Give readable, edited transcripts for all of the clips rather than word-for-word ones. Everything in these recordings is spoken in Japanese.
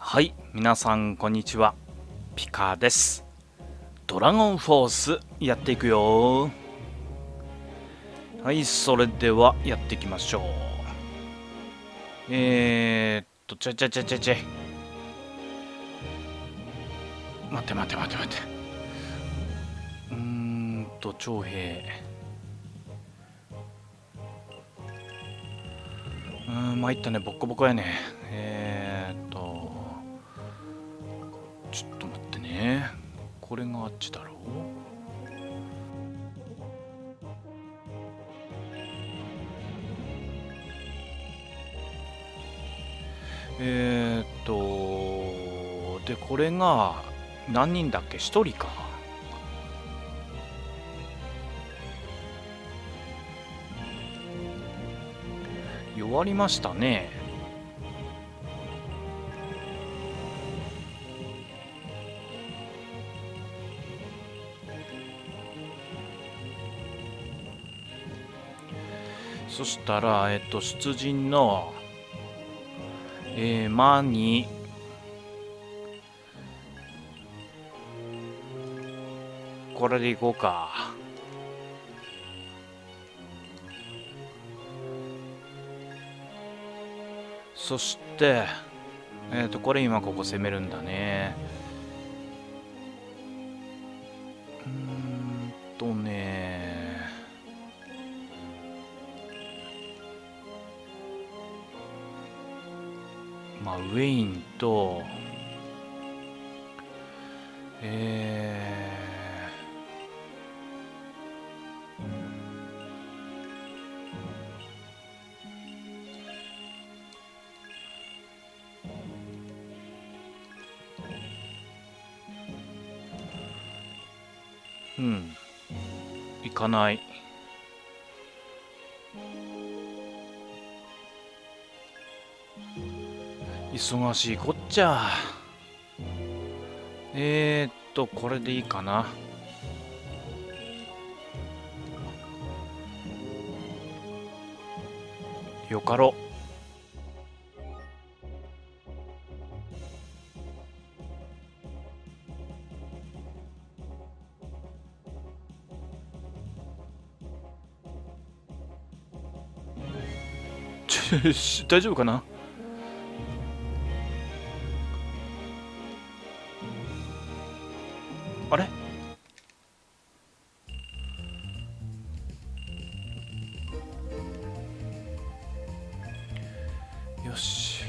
はい、皆さんこんにちは。ピカです。ドラゴンフォースやっていくよ。はい、それではやっていきましょう。ちゃちゃちゃちゃちゃ。待て。徴兵。参ったね、ボッコボコやね。ちょっと待ってね。これがあっちだろう。で、これが何人だっけ？ 1 人か。弱りましたね。そしたら、出陣の、間に、これでいこうか。そして、これ今ここ攻めるんだね。まあ、ウェインと、行かない。忙しいこっちゃ。これでいいかな。よかろ。大丈夫かな。あれ？よし。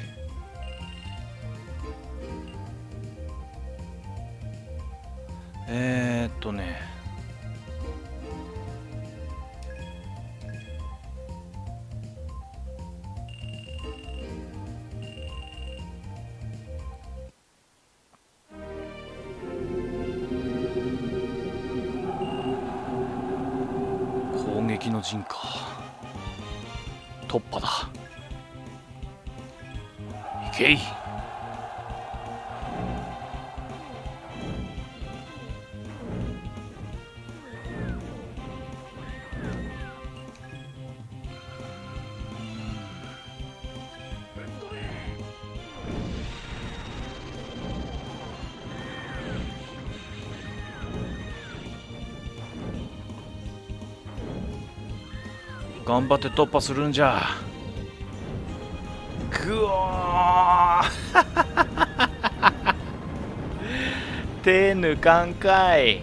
攻撃の陣か。突破だ。いけい。頑張って突破するんじゃ。ぐわー手抜かんかい。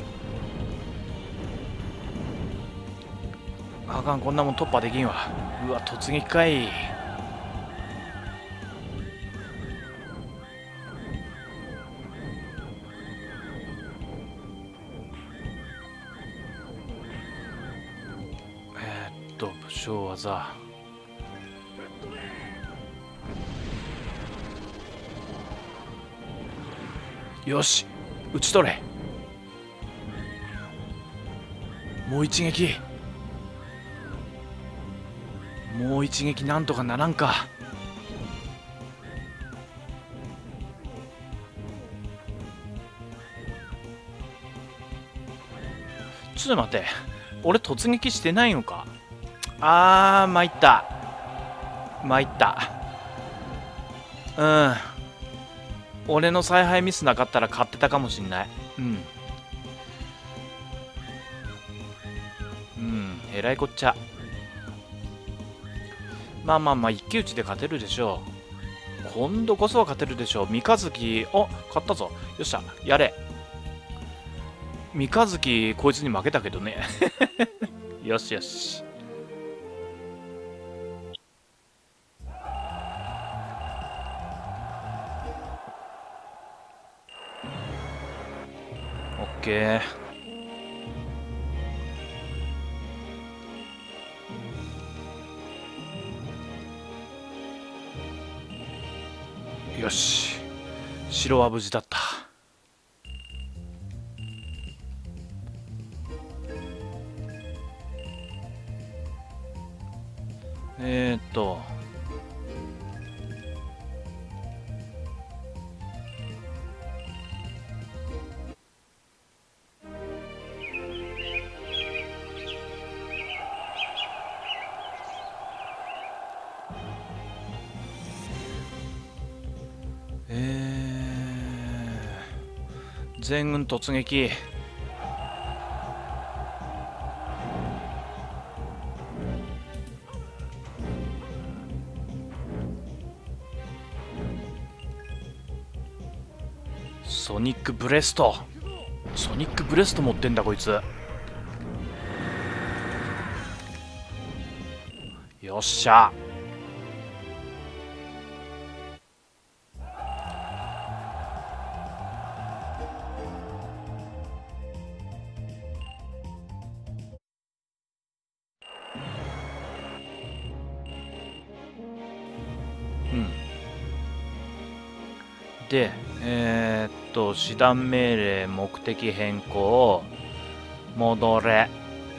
あかん、こんなもん突破できんわ。うわ、突撃かい。武将技。よし、討ち取れ。もう一撃。もう一撃なんとかならんか。ちょっと待って、俺突撃してないのか。参った。 俺の采配ミスなかったら勝ってたかもしんない。えらいこっちゃ。まあまあまあ、一騎打ちで勝てるでしょう。今度こそは勝てるでしょう。三日月、お、勝ったぞ。よっしゃ、やれ。三日月、こいつに負けたけどね。よしよし。オッケー。よし、城は無事だった。全軍突撃。ソニックブレスト。ソニックブレスト持ってんだこいつ。よっしゃ。で、師団命令目的変更、戻れ。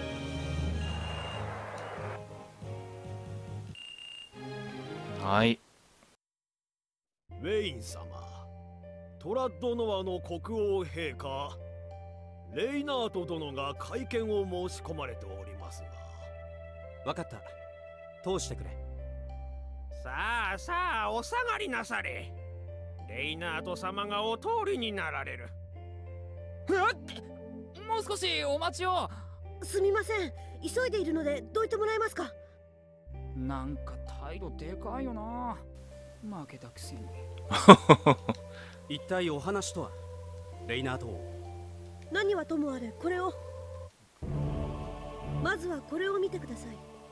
はい。 ウェイン様、トラッドノアの国王陛下、レイナート殿が会見を申し込まれておりますが。 分かった。通してくれ。 さあさあ、お下がりなされ。レイナート様がお通りになられる。 もう少しお待ちを。 すみません、急いでいるのでどいてもらえますか。 なんか態度でかいよな。負けたくせに。 一体お話とは。レイナート王。 何はともあれこれを。まずはこれを見てください。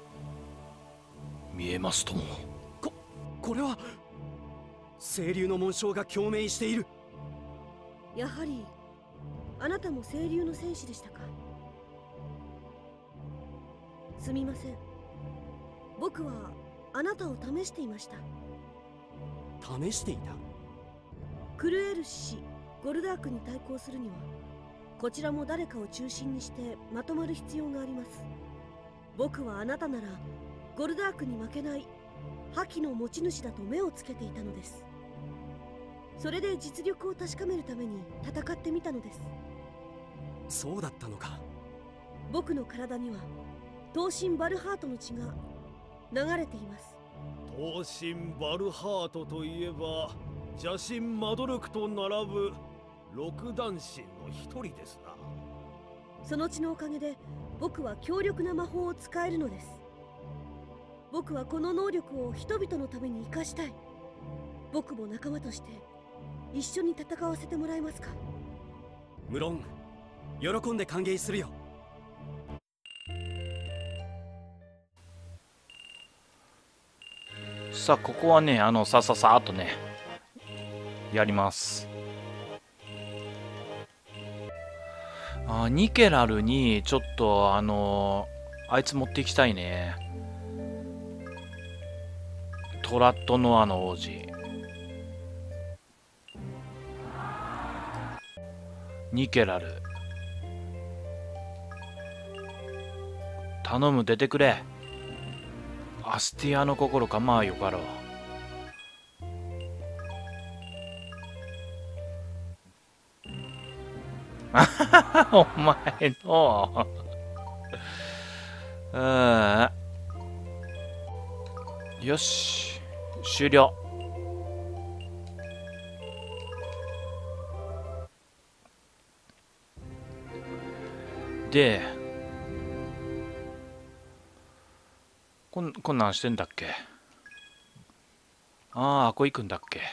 見えますとも。 これは清流の紋章が共鳴している。 やはりあなたも清流の戦士でしたか。すみません、僕はあなたを試していました。 試していた。 クルエル氏ゴルダークに対抗するには、こちらも誰かを中心にしてまとまる必要があります。僕はあなたならゴルダークに負けない覇気の持ち主だと目をつけていたのです。それで実力を確かめるために戦ってみたのです。 そうだったのか。 僕の体には闘神バルハートの血が流れています。 闘神バルハートといえば邪神マドルクと並ぶ六段神の一人ですな。 その血のおかげで僕は強力な魔法を使えるのです。僕はこの能力を人々のために生かしたい。僕も仲間として一緒に戦わせてもらえますか。 無論喜んで歓迎するよ。 さあここはね、さっとねやります。ニケラルにちょっとあいつ持っていきたいね。トラットノアの王子。ニケラル頼む、出てくれ。アスティアの心かまあよかろう。お前のよし終了。 で、こんなんしてんだっけ。あここ行くんだっけ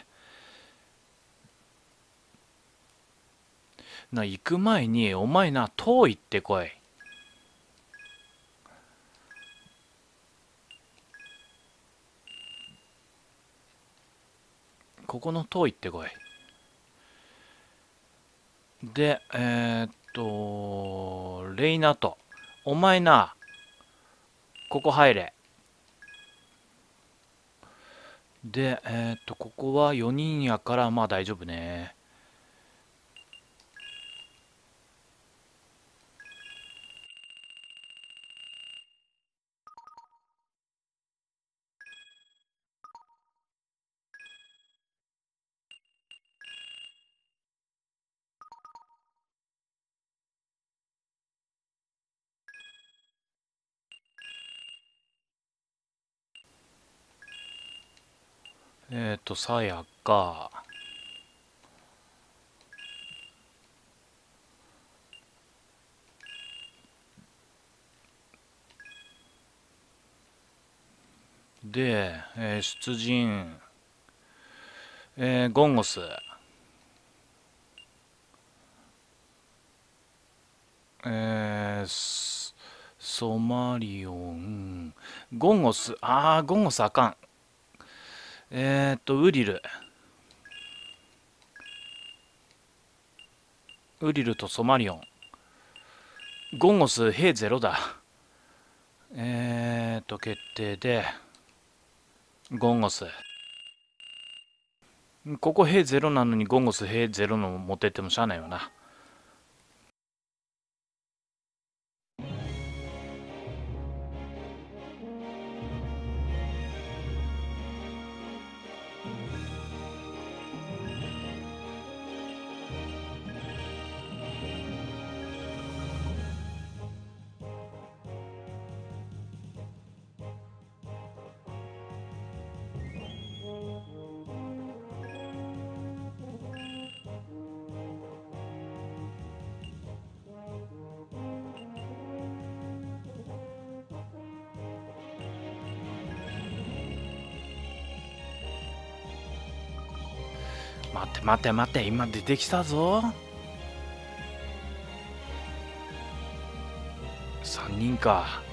な。行く前にお前な、塔行ってこい。ここの塔行ってこい。でレイナとお前な、ここ入れ。でここは4人やからまあ大丈夫ね。さやか。で、出陣、ゴンゴス、ソマリオン、ゴンゴス、ゴンゴスあかん。ウリル。ウリルとソマリオン。ゴンゴス兵ゼロだ。決定で、ゴンゴス。ここ兵ゼロなのにゴンゴス兵ゼロの持ってってもしゃあないよな。待て、今出てきたぞ。3人か。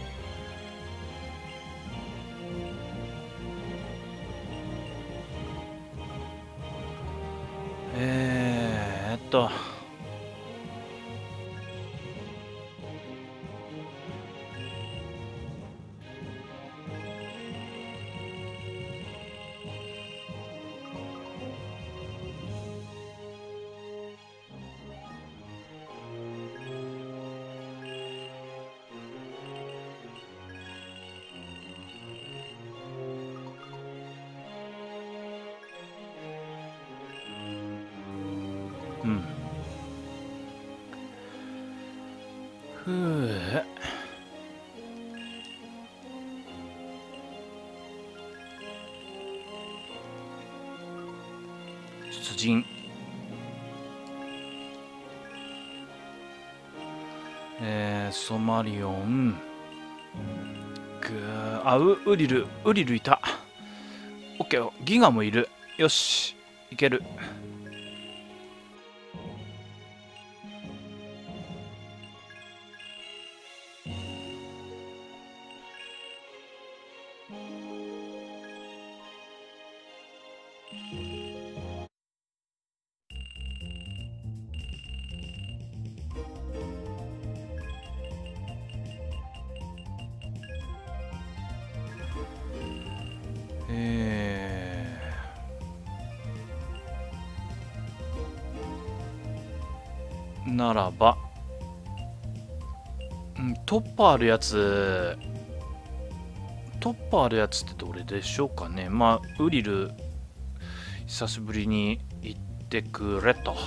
出陣。ソマリオン。ウリルいた。オッケー、ギガもいる。よし、いける。ならば、トッパーあるやつってどれでしょうかね。まあウリル久しぶりに行ってくれと。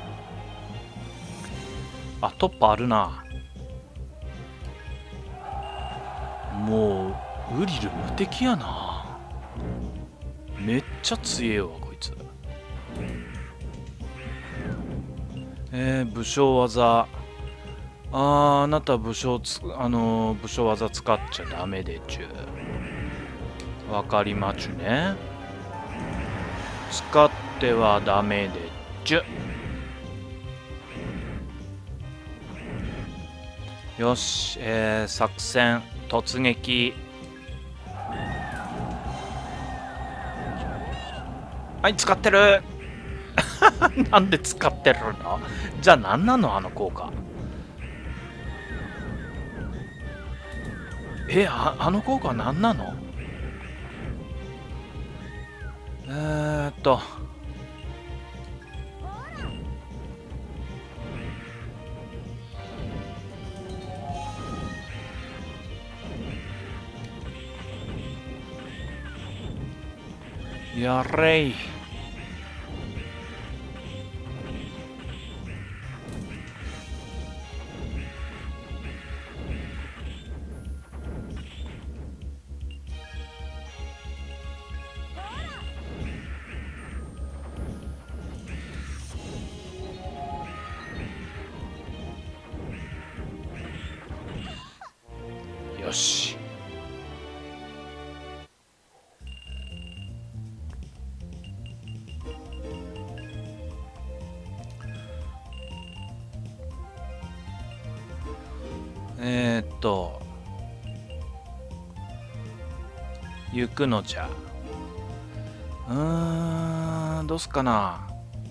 トッパーあるな。 もうウリル無敵やな。めっちゃ強えわこいつ。武将技。あなた武将技使っちゃダメでちゅ。わかりまちゅね。使ってはダメでちゅ。よし、作戦突撃。はい、使ってる。なんで使ってるの？じゃあ何なのあの効果。あの効果は何なの？やれい。よし。行くのじゃ。どうすっかな。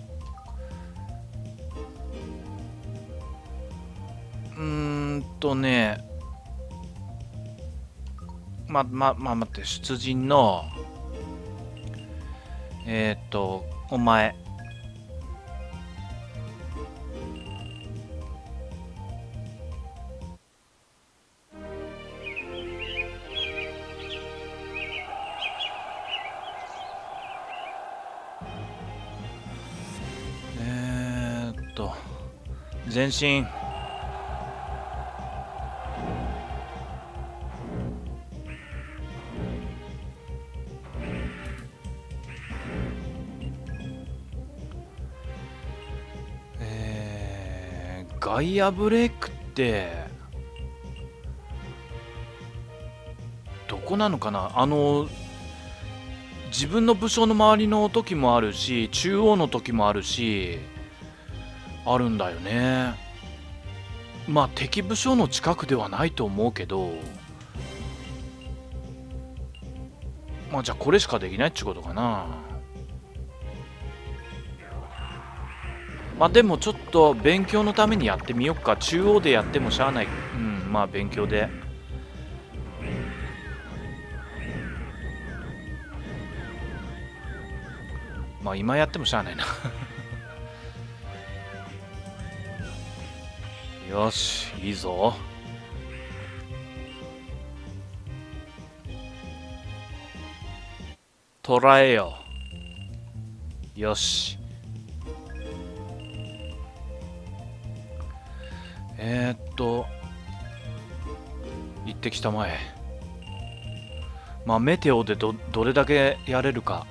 待って、出陣のお前前進。ガイアブレイクってどこなのかな。自分の武将の周りの時もあるし、中央の時もあるし、あるんだよね。まあ敵武将の近くではないと思うけど、まあじゃあこれしかできないってことかな。まあでもちょっと勉強のためにやってみよっか。中央でやってもしゃあない。まあ勉強で。まあ今やってもしゃあないな。よし、いいぞ。捕らえよ。よし。行ってきたまえ。まあメテオでどれだけやれるか。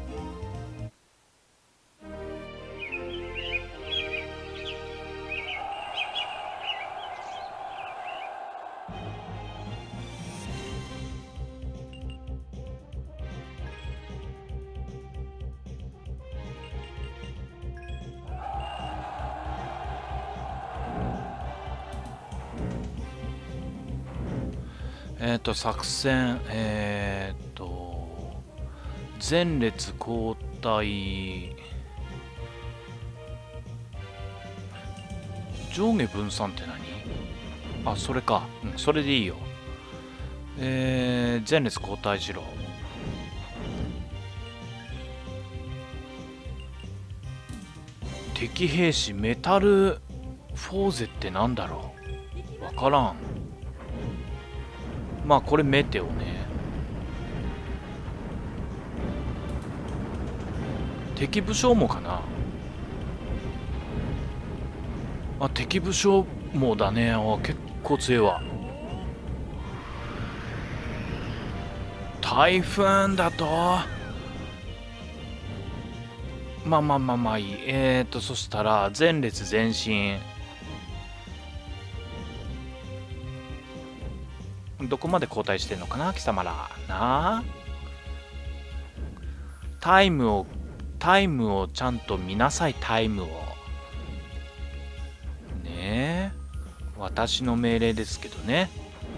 作戦前列交代、上下分散って何？あ、それか。それでいいよ。前列交代しろ。敵兵士メタルフォーゼってなんだろう。わからん。まあこれメテオね。敵武将もかな。あ、敵武将もだね。結構強いわ。 ハイフンだとまあいい。そしたら前列前進。どこまで交代してんのかな貴様らな。タイムをちゃんと見なさい。タイムをねえ、私の命令ですけどね。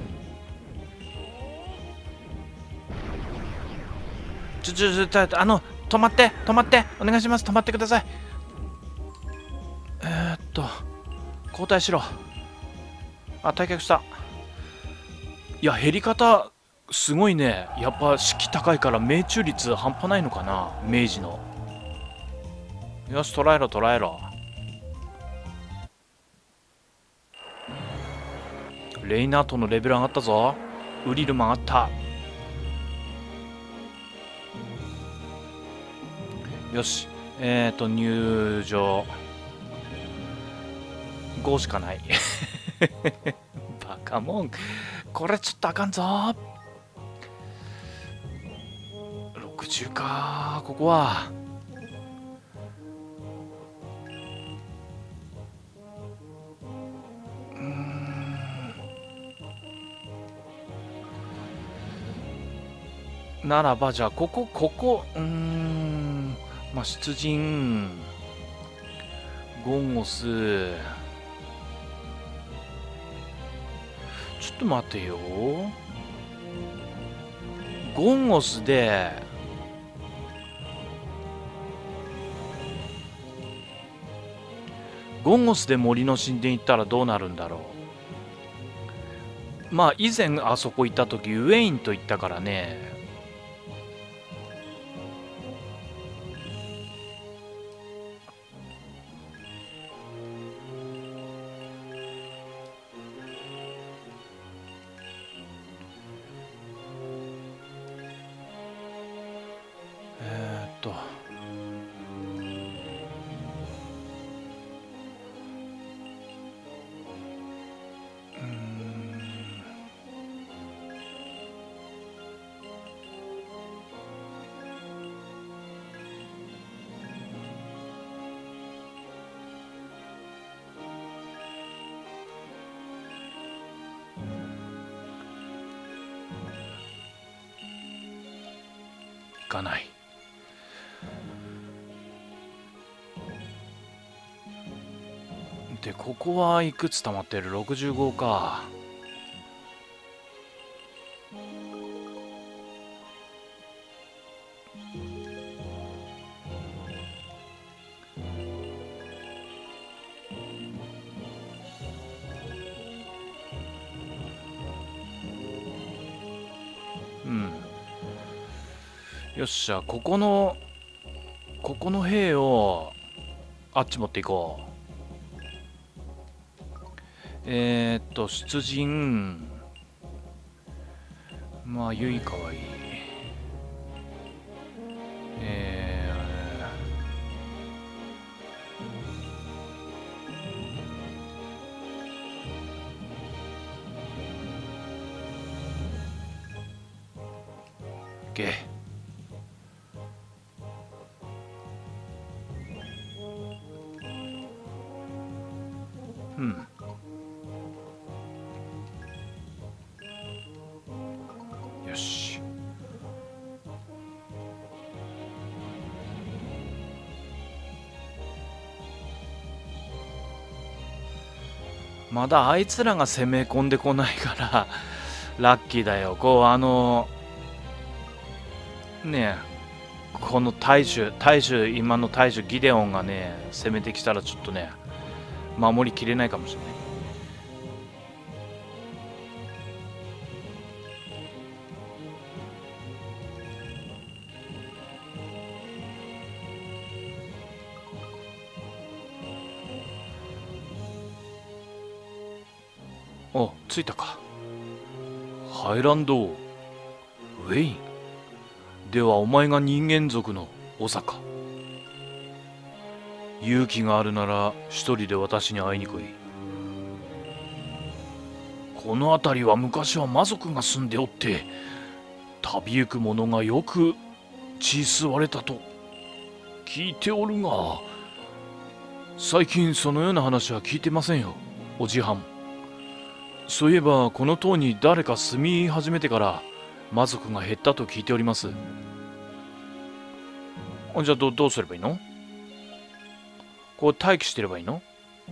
止まってお願いします。止まってください。交代しろ。退却した。いや、減り方すごいね。やっぱ士気高いから命中率半端ないのかな、明治の。よし、捉えろ。レイナートのレベル上がったぞ。ウリルも上がった。よし、入場5しかない。バカモン、これちょっとあかんぞ。60か、ここは。ならばじゃあここまあ出陣ゴンゴス、ちょっと待てよ。ゴンゴスで森の神殿行ったらどうなるんだろう。まあ以前あそこ行った時ウェインと行ったからね。行かない。でここはいくつ溜まってる。65か。よっしゃ、ここの兵をあっち持っていこう。出陣、まあユイカはいい。よし。まだあいつらが攻め込んでこないからラッキーだよ。ねえ、この大衆今の大衆ギデオンがね攻めてきたらちょっとね守りきれないかもしれない。お、着いたか。ハイランドウェインではお前が人間族の長か。勇気があるなら一人で私に会いに来い。この辺りは昔は魔族が住んでおって旅行く者がよく血吸われたと聞いておるが、最近そのような話は聞いてませんよ、おじはん。そういえばこの塔に誰か住み始めてから魔族が減ったと聞いております。じゃあどうすればいいの？こう待機してればいいの？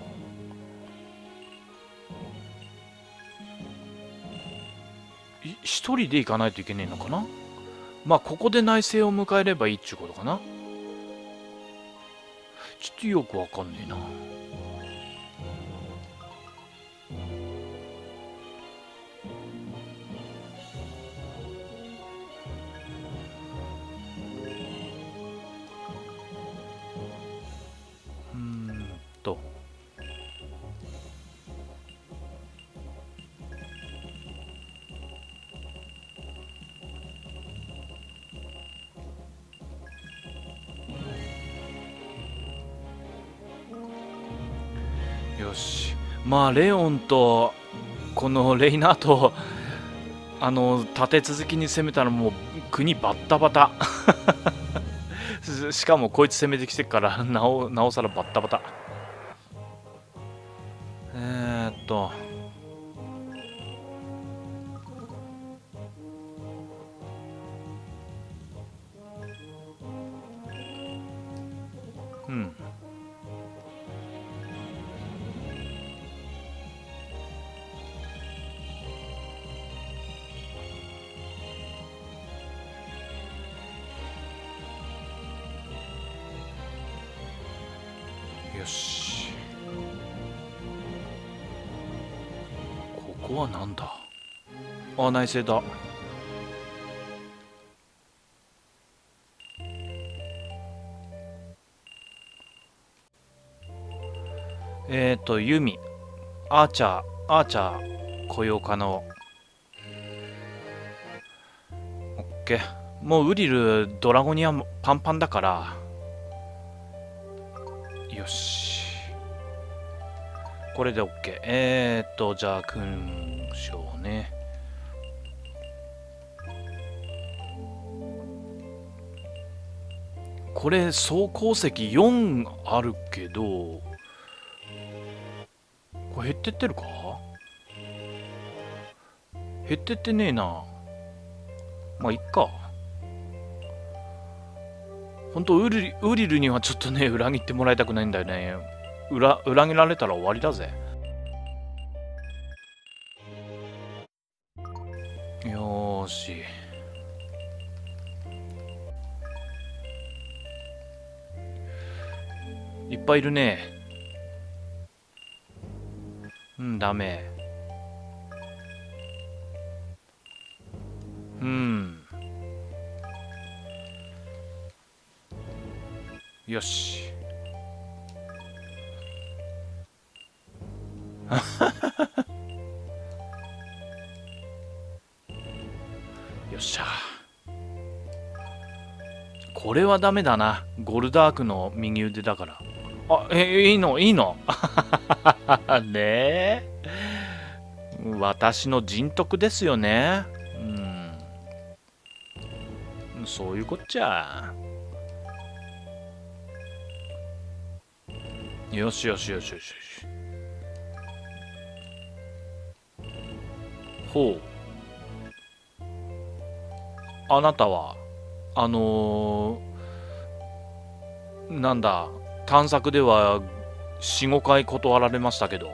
一人で行かないといけねえのかな。まあここで内政を迎えればいいっちゅうことかな。ちょっとよくわかんねえな。よし、まあレオンとこのレイナーと立て続きに攻めたらもう国バッタバタしかもこいつ攻めてきてからなおさらバッタバタ。うん。よし。ここはなんだ？あ、内政だ。ユミ、アーチャー雇用可能。オッケー。もうウリルドラゴニアパンパンだから、よし、これでオッケー。じゃあ勲章ね。これ総鉱石4あるけど、これ減ってってるか？減ってってねえな。まあいっか。ほんとウリルにはちょっとね裏切ってもらいたくないんだよね。裏切られたら終わりだぜ。よーし。いっぱいいるね。うん、ダメ。うん。よし。よっしゃ。これはダメだな。ゴルダークの右腕だから。あ、いいのねえ。私の人徳ですよね。うん。そういうこっちゃ。よし。ほう。あなたは、なんだ、探索では4、5回断られましたけど。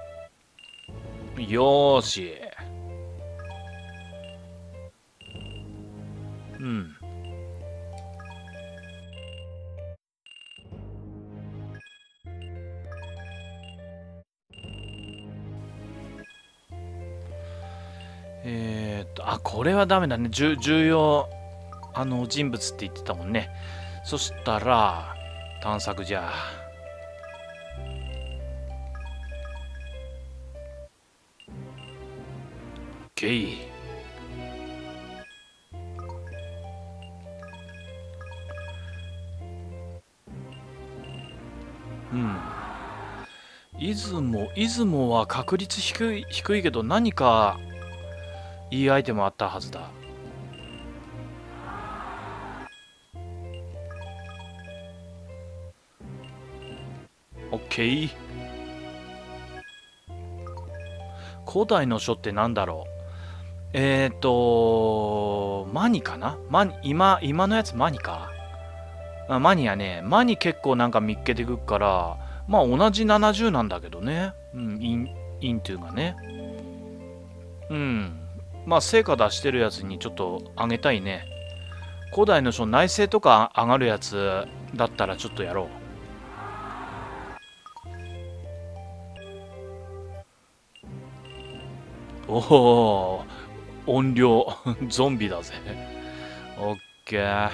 よーし。うん。これはダメだね。重要、人物って言ってたもんね。そしたら、探索じゃ。ケイ。うん。出雲は確率低いけど何かいいアイテムあったはずだ。 ケー。古代の書ってなんだろう。マニかな。今のやつマニか。マニやね。マニ結構なんか見っけてくっから、まあ同じ70なんだけどね。うん、イントゥがね。うん。まあ成果出してるやつにちょっとあげたいね。古代の書内政とか上がるやつだったらちょっとやろう。おお、音量ゾンビだぜ。オッケー。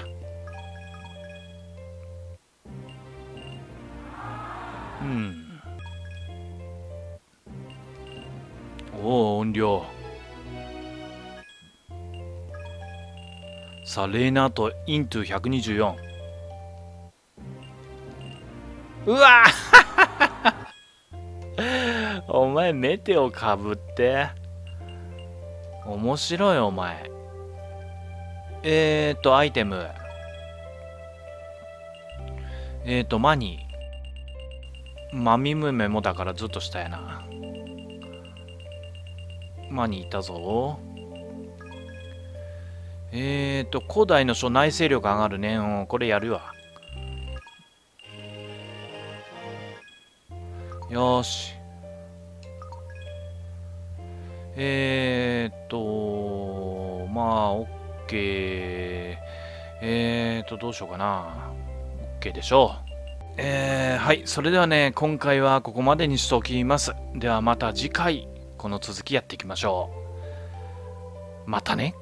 うん。おお、音量。さあ、レイナートイントゥ124。うわお前メテオかぶって面白い。お前アイテムマニーマミムメモだからずっと下やな。マニーいたぞ。古代の書内政力上がるね。うん、これやるわ。よーし。まあ、オッケー。どうしようかな。オッケーでしょう。はい。それではね、今回はここまでにしておきます。ではまた次回、この続きやっていきましょう。またね。